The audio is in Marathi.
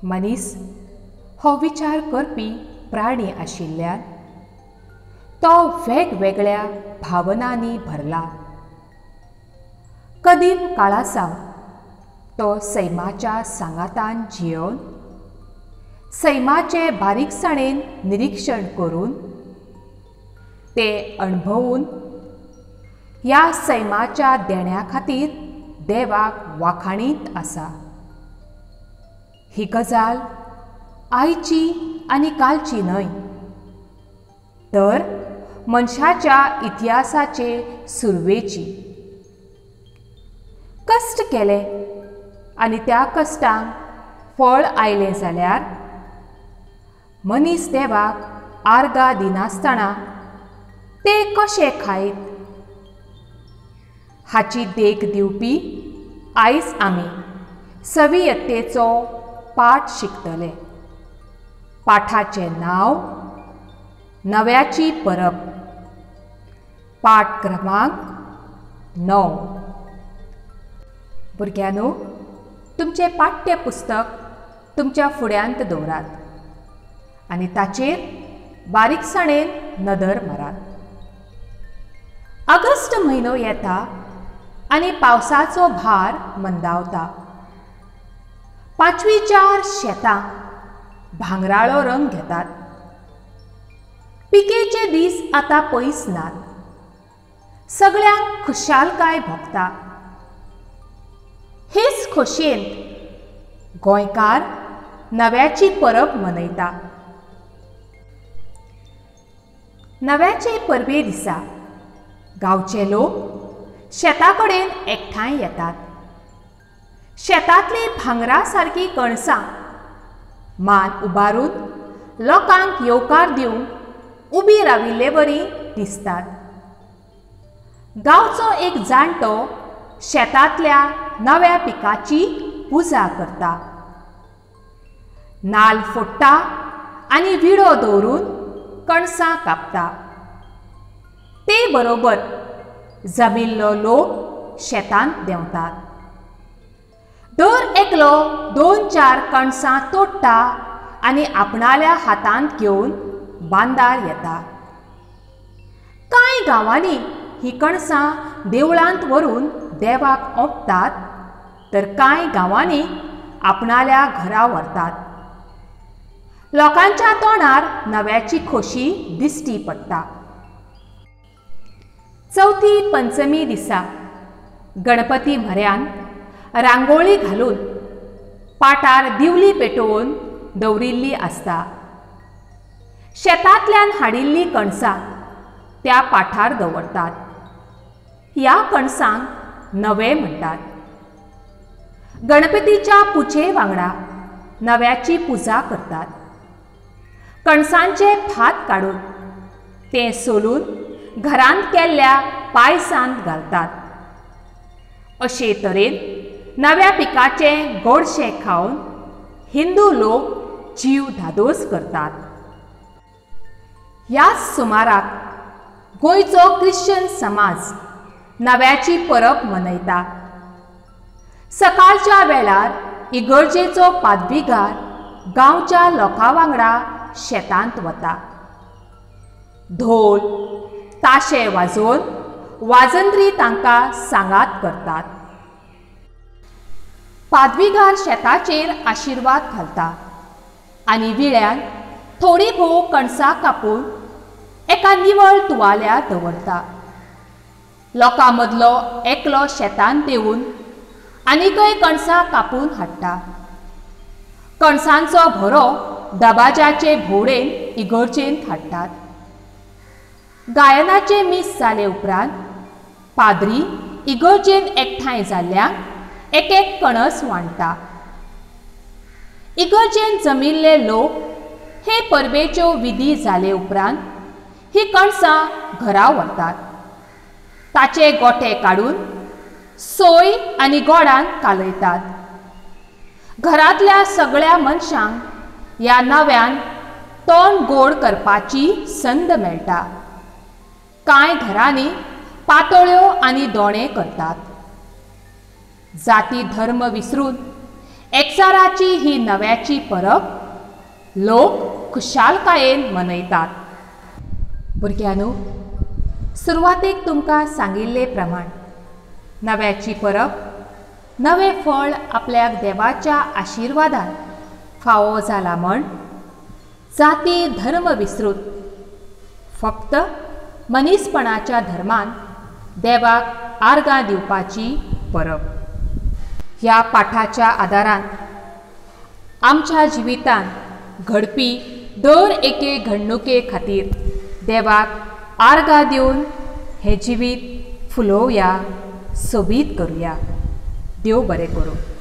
मनीस हो विचार करपी प्राणी आशिल्ल्यान तो वेगवेगळ्या भावनांनी भरला। कदीम काळासावन तो सैमाच्या सांगातान जियोन सैमाचे बारीकसाणेन निरीक्षण करून ते अणभवून ह्या सैमाच्या देण्या खातीर देवाक वाखाणीत आसा। ही गजाल आयची आनी कालची न्हय, तर मनशाच्या इतिहासाचे सुरवेची। कश्ट केले आनी त्या कश्टांक फळ आयलें जाल्यार मनीस देवाक आर्गां दिनासतना ते कशे खायत हाची देख दिवपी आयज आमी सवियत्तेचो पाठ शिकतले। पाठाचें नांव नव्याची परब। पाठ क्रमांक 9। भुरग्यांनो, तुमचें पाठ्यपुस्तक तुमच्या फुड्यांत दवरात आनी ताचेर बारीकसाणेन नदर मारात। ऑगस्ट म्हयनो येता आनी पावसाचो भार मंदावता। 5वीचार शेतां भांगराळो रंग घेतात। पिकेचे दीस आतां पयस नात। सगळ्यांक खुशालकाय भोगता। हेच खोशयेंत गोंयकार नव्याची परब मनयता। नव्याचे परबे दिसा गांवचे लोक शेता कडेन एकठांय येतात। शेतांतली भांगरा सारकी कणसां मान उबारून लोकांक येवकार दिवंक उबी राविल्ले बरी दिसतात। गांवचो एक जाणटो शेतांतल्या नव्या पिकाची पुजा करता। नाल्ल फोडटा आनी विडो दवरून कणसां कापता। ते बरोबर जमिल्लो लोक शेतांत देंवतात। दर एकलो 2-4 कणसां तोडटा आनी आपणाल्या हातांत घेवन बांदार येता। कांय गांवांनी ही कणसां देवळांत व्हरून देवाक ओंपतात, तर कांय गांवांनी आपणाल्या घरा व्हरतात। लोकांच्या तोंडार नव्याची खोशी दिश्टी पडटा। चवथी पंचमी दिसा गणपती म्हऱ्यान रांगोळी घालून पाटार दिवली पेटोवन दवरिल्ली आसता। शेतांतल्यान हाडिल्लीं कणसां त्या पाठार दवरतात। ह्या कणसांक नवे म्हणटात। गणपतीच्या पुजे वांगडा नव्याची पुजा करतात। कणसांचे भात काडून ते सोलून घरांत केल्ल्या पायसांत घालतात। अशे तरेन नव्या पिकाचें गोडशें खावन हिंदू लोक जीव धादोस करतात। ह्याच सुमाराक गोंयचो क्रिश्चन समाज नव्याची परब मनयता। सकाळच्या वेळार इगर्जेचो पादविगार गांवच्या लोकां वांगडा शेतांत वता। धोल ताशे वाजोवन वाजंत्री तांकां सांगात करतात। पादविगार शेताचेर आशिर्वाद घालता आनी विळ्यान थोडी भोव कणसां कापून एका निवळ तुवाल्यार दवरता। लोकां मदलो एकलो शेतांत देंवून आनीकय कणसां कापून हाडटा। कणसांचो भरो दबाज्याचे भोवडेन इगर्जेंत हाडटात। गायनाचे मीस जाले उपरांत पाद्री इगर्जेंत एकठांय जाल्ल्यांक एक कणस वांडटा। इगर्जेंत जमिल्ले लोक हे परबेच्यो विधी जाले उपरांत ही कणसां घरा व्हरतात। ताचे गोटे काडून सोय आनी गोडान कालयतात। घरांतल्या सगळ्या मनशांक ह्या नव्यान तोंड गोड करपाची संद मेळटा। कांय घरांनी पातोळ्यो आनी दोणे करतात। जाती धर्म विसरून एकचाराची ही नव्याची परब लोक खुशालकायेन मनयतात. भुरग्यांनो, सुरवातेक तुमकां सांगिल्ले प्रमाण नव्याची परब नवें फळ आपल्याक देवाच्या आशिर्वादान फावो जाला म्हण जाती धर्म विसरून फक्त मनीसपणाच्या धर्मान देवाक आर्गां दिवपाची परब. ह्या पाठाच्या आदारान आमच्या जिवितान घडपी दर एके घडणुके खातीर देवाक आर्गां दिवन हे जिवीत फुलोवया, सोबीत करुया. देव बरें करूं.